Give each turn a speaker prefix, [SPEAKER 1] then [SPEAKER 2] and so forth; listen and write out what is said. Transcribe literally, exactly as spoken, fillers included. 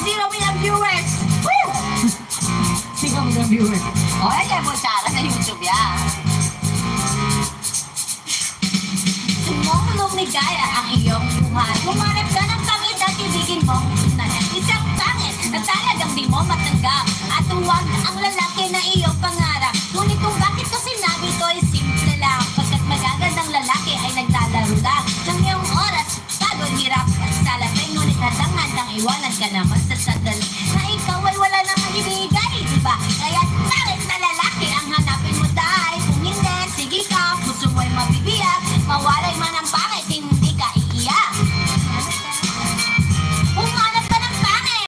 [SPEAKER 1] zero million viewers. Woo! zero million viewers. O, oh, ayan mo, Sarah, sa YouTube yan. Sumong lumigaya ang iyong buhay. Kumanap ka ng pangit at ibigin mong na isang pangit na talagang di mo matanggap.